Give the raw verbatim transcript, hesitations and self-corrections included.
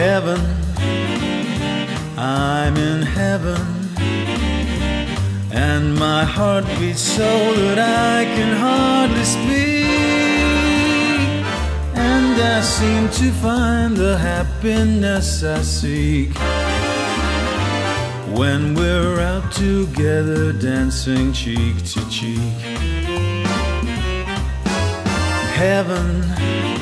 Heaven, I'm in heaven, and my heart beats so that I can hardly speak, and I seem to find the happiness I seek when we're out together dancing cheek to cheek. Heaven,